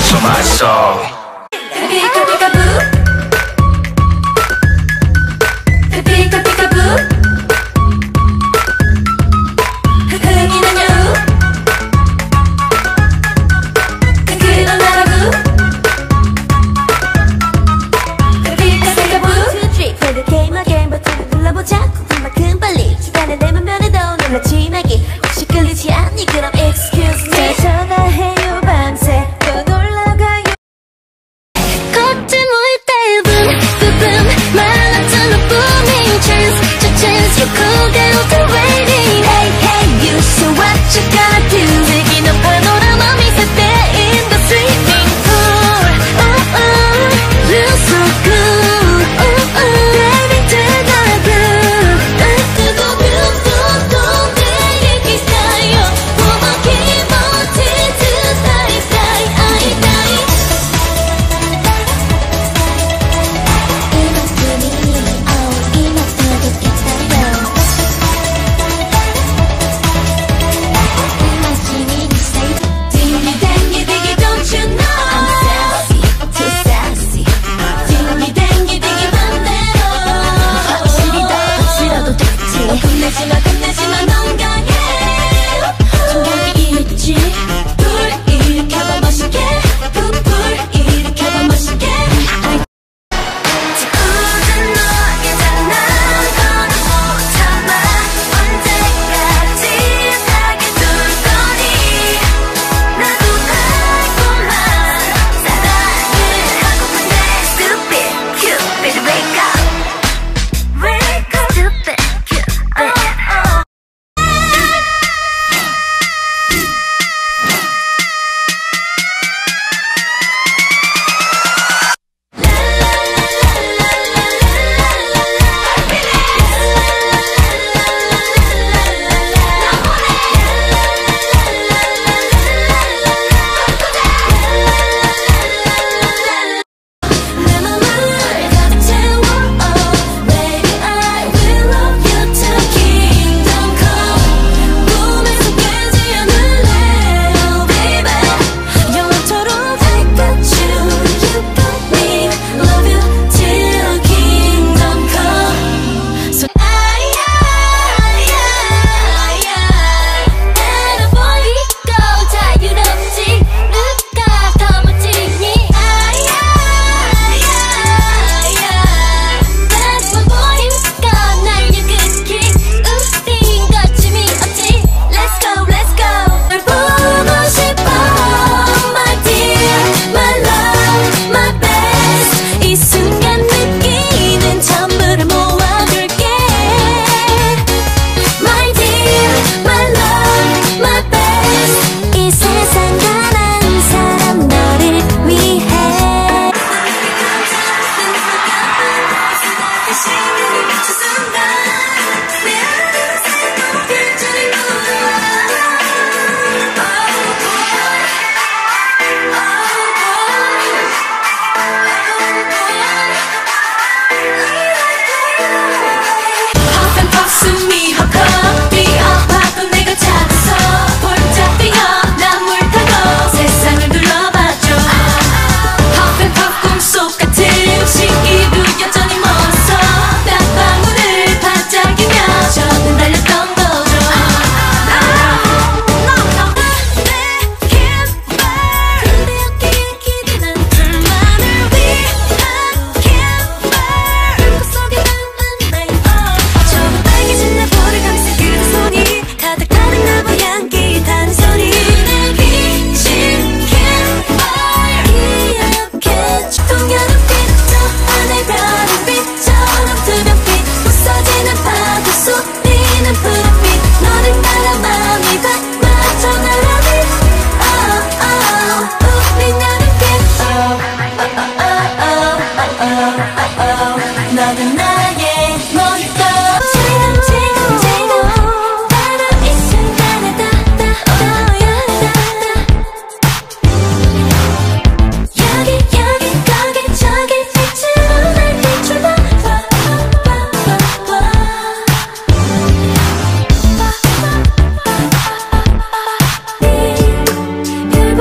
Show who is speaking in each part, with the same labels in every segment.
Speaker 1: to my soul.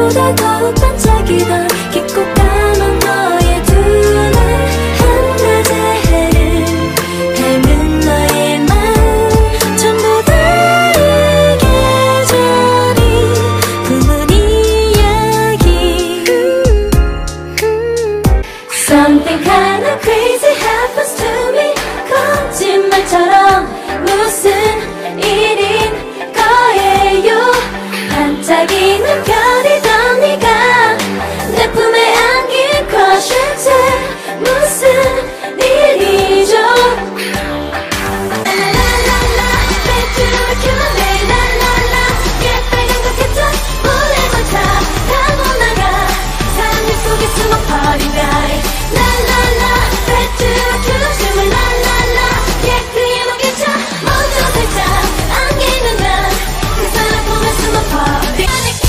Speaker 1: 빛보다 더욱 반짝이던 깊고 까만 너의 두 눈 한낮의 해를 닮은 너의 마음 전부 다른 계절이 품은 이야기 Something kinda crazy happens to me 거짓말처럼 무슨 일인 거예요 반짝이는 별이던 네가 내 품에 안긴 crush인데 무슨 일이죠 라라라라 빼뜨려내 라라라 예쁘게 그렇겠죠 몰래만 타고 나가 사람들 속에 숨어 party night 라라라 빼뜨려 라라라 예 그의 먹겠죠 먼저 살짝 안기는 난 그 사람 보면 숨어 party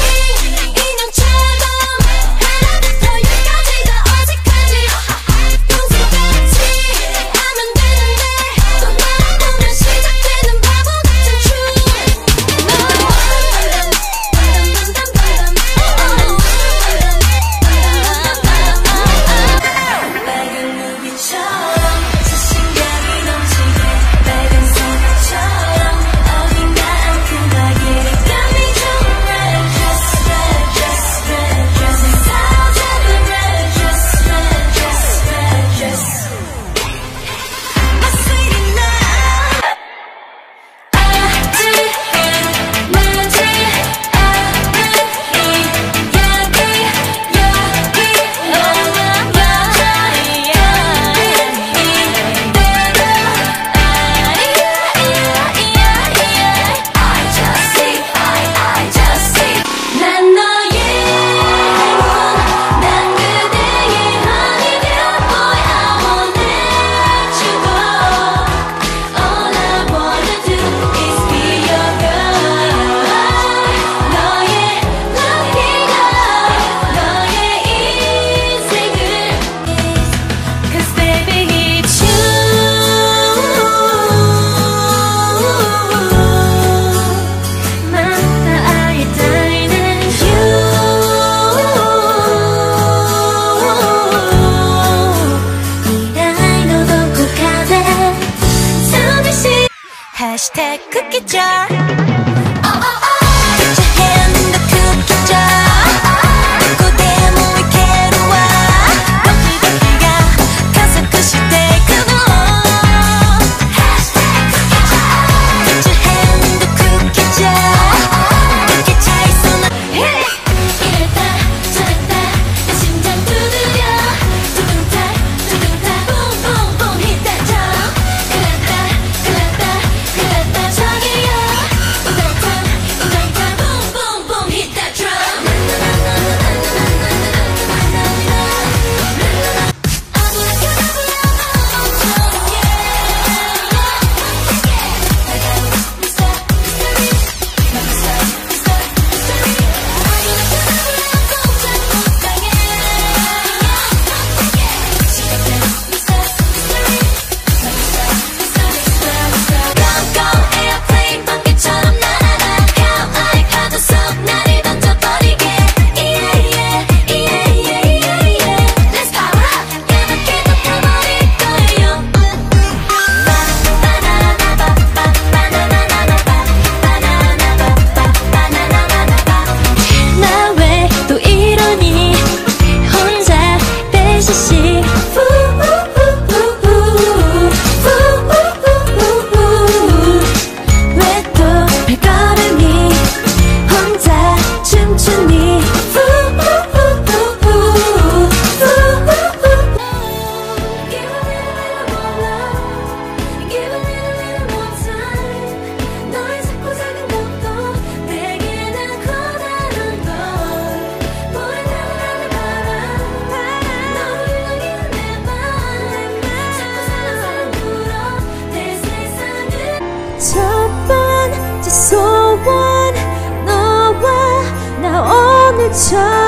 Speaker 1: 인형처럼 하나부터 열까지 다 어색하지 동생같이 하면 되는데 또 나를 보면 시작되는 바보 같은 춤 빨간 루비처럼 자신감이 넘치게 빨간 사과처럼 어딘가 앙큼하게 got me 좀 red dress red dress red dress 사자는 red dress red dress red dress My sweetie now 아직은 나지 않은 이 여기 I just see 난 너의 행운 난 그대의 honeydew boy I won't let you go All I wanna do is be your girl 너의 lucky girl 너의 인생을 Cause baby it's you 맘다 아예 달리는 you 미라이 너도 꼭 가대 숨쉬 Hashtag cookie jar Put your hand in the cookie jar 듣고 대모이 괴로워 럭키가 가서 그 시대 그거 Hashtag cookie jar Put your hand in the cookie jar 그렇게 차있어 나 이랬다 저랬다 내 심장 두드려 두둥탁 두둥탁 뿡뿡뿡 hit that drum 그랬다 저기요 우당탕 뿡뿡뿡 hit that drum 깜깜 에어플레인 번개처럼 날아가 가만히 파도 속 나를 던져버리게 Let's power up 까맣게 덮여버릴 거예요 나 왜 또 이러니 혼자 배시시 왜 또 발걸음이 혼자 춤추니 Give a little more love Give a little more time 너의 작고 작은 것도 내게는 커다란 걸 보이는 바람 너를 여기는 내 맘 자꾸 사랑으로 내 세상을 첫 번째 소원 너와 나 오늘처럼